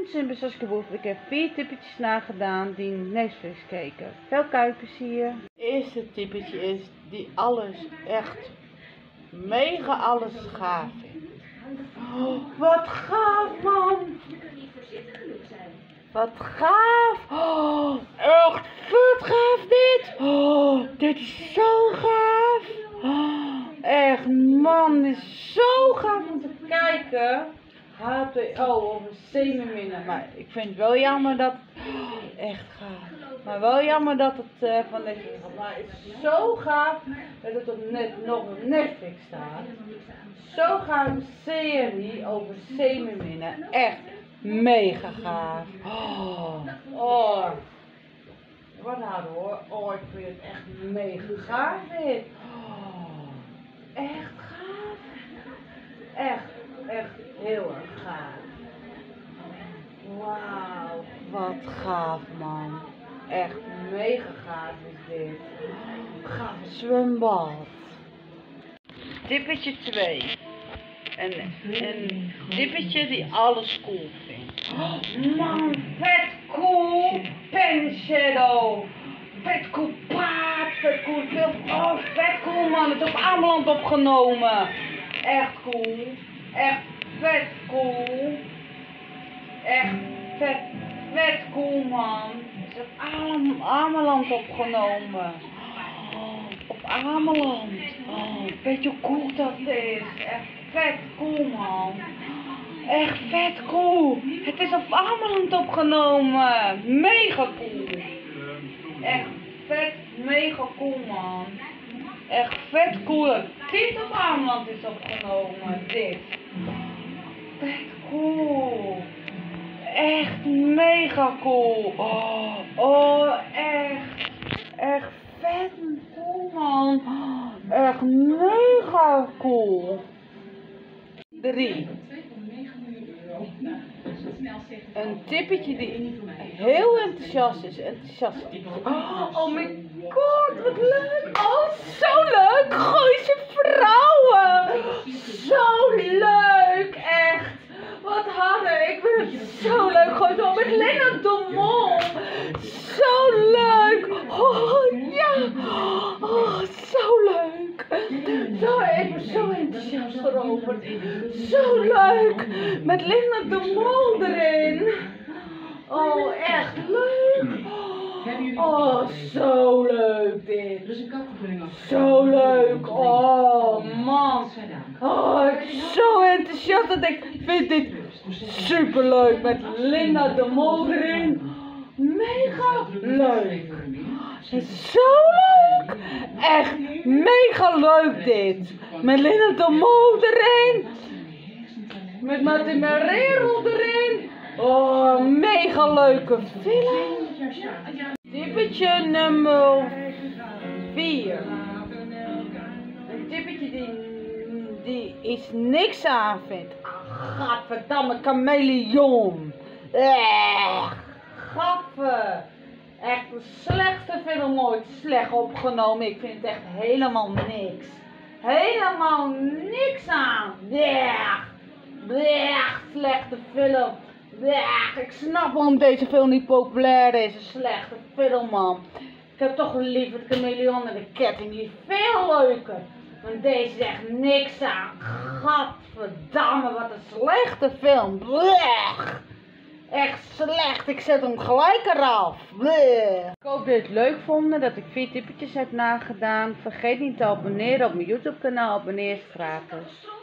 Simpel Saskia Boef. Ik heb 4 typetjes nagedaan die Netflix keken. Veel kijkplezier. Het eerste typetje is die alles, echt mega alles gaaf vindt. Oh, wat gaaf man! Wat gaaf! Oh, echt vet gaaf dit! Oh, dit is zo gaaf! Oh, echt man, dit is zo gaaf om te kijken. HTO over zeemerminnen, maar ik vind het wel jammer dat het echt gaaf. Maar wel jammer dat het van Netflix gaat. Maar het is zo gaaf dat het nog op Netflix staat. Zo gaaf serie over zeemerminnen. Echt mega gaaf. Oh. Wat nou hoor. Oh, ik vind het echt mega gaaf dit. Oh. Echt gaaf. Echt heel erg gaaf. Wauw, wat gaaf man. Echt mega gaaf is dit. Gaaf zwembad. Typetje 2. Een typetje die alles cool vindt. Oh, man, vet cool. Pen Shadow. Vet cool paard. Vet cool film. Oh, vet cool man. Het is op Ameland opgenomen. Echt cool. Echt vet cool. Echt vet cool man. Het is op Ameland opgenomen. Oh, op Ameland. Oh, weet je hoe cool dat is? Echt vet cool man. Echt vet cool. Het is op Ameland opgenomen. Mega cool. Echt vet mega cool man. Echt vet cool. Dit op Ameland is opgenomen. Dit. Vet cool. Echt mega cool. Oh, echt vet cool man. Echt mega cool. 3. Een typetje die heel enthousiast is. Oh my god, wat leuk. Oh, zo leuk. Gooise vrouwen. Zo leuk, echt. Wat harder. Ik vind het zo leuk. Gooise vrouwen met Lena de Mol. Zo leuk. Oh, ja. Oh, zo leuk. Zo, ik ben zo enthousiast erover. Zo leuk. Met Linda de Mol erin. Oh, echt leuk. Oh, zo leuk dit. Zo leuk. Oh, man. Oh, ik ben zo enthousiast dat ik vind dit super leuk. Met Linda de Mol erin. Mega leuk. Zo leuk. Echt mega leuk dit. Met Linda de Mol erin. Met Martin Merero erin. Oh, mega leuke film. Typetje nummer 4. Een typetje die iets niks aan vindt. Gadverdamme chameleon. Gaffe. Echt de slechtste film ooit. Slecht opgenomen. Ik vind het echt helemaal niks. Helemaal niks aan. Slechte film. Ik snap waarom deze film niet populair is. Een slechte film man. Ik heb toch liever de chameleon en de ketting. Die is veel leuker. Maar deze is echt niks aan. Gadverdamme, wat een slechte film. Echt slecht, ik zet hem gelijk eraf. Ik hoop dat jullie het leuk vonden, dat ik 4 typetjes heb nagedaan. Vergeet niet te abonneren op mijn YouTube kanaal, abonneer is gratis.